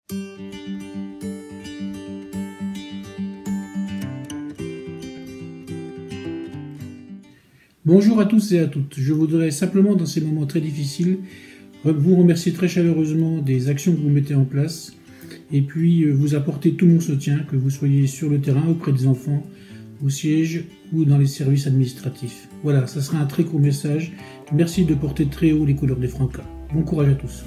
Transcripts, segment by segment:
Bonjour à tous et à toutes. Je voudrais simplement, dans ces moments très difficiles, vous remercier très chaleureusement des actions que vous mettez en place et puis vous apporter tout mon soutien, que vous soyez sur le terrain, auprès des enfants, au siège ou dans les services administratifs. Voilà, ça sera un très court message. Merci de porter très haut les couleurs des Francas. Bon courage à tous.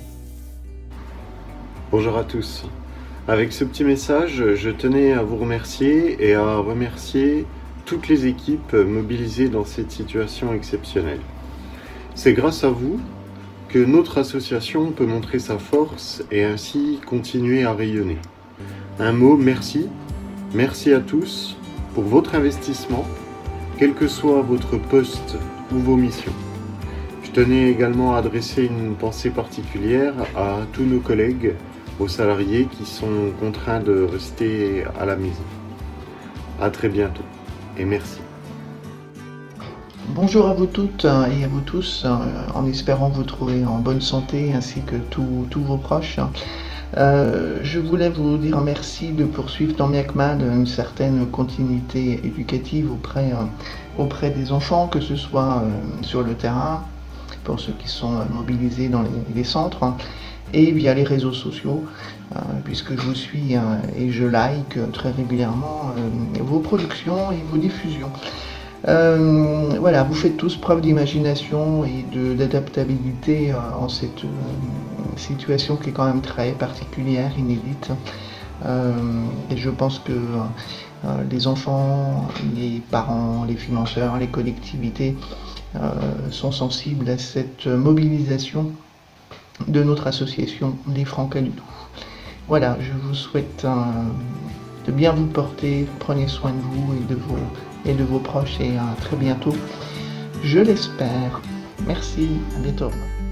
Bonjour à tous. Avec ce petit message, je tenais à vous remercier et à remercier toutes les équipes mobilisées dans cette situation exceptionnelle. C'est grâce à vous que notre association peut montrer sa force et ainsi continuer à rayonner. Un mot merci. Merci à tous pour votre investissement, quel que soit votre poste ou vos missions. Je tenais également à adresser une pensée particulière à tous nos collègues, aux salariés qui sont contraints de rester à la maison. À très bientôt et merci. Bonjour à vous toutes et à vous tous, en espérant vous trouver en bonne santé ainsi que tous vos proches. Je voulais vous dire merci de poursuivre tant bien que mal une certaine continuité éducative auprès des enfants, que ce soit sur le terrain, pour ceux qui sont mobilisés dans les centres, et via les réseaux sociaux, puisque je vous suis et je like très régulièrement vos productions et vos diffusions. Voilà, vous faites tous preuve d'imagination et d'adaptabilité en cette situation qui est quand même très particulière, inédite. Et je pense que les enfants, les parents, les financeurs, les collectivités sont sensibles à cette mobilisation de notre association des Francas du Doubs. Voilà, je vous souhaite de bien vous porter, prenez soin de vous et de vos proches et à très bientôt, je l'espère. Merci, à bientôt.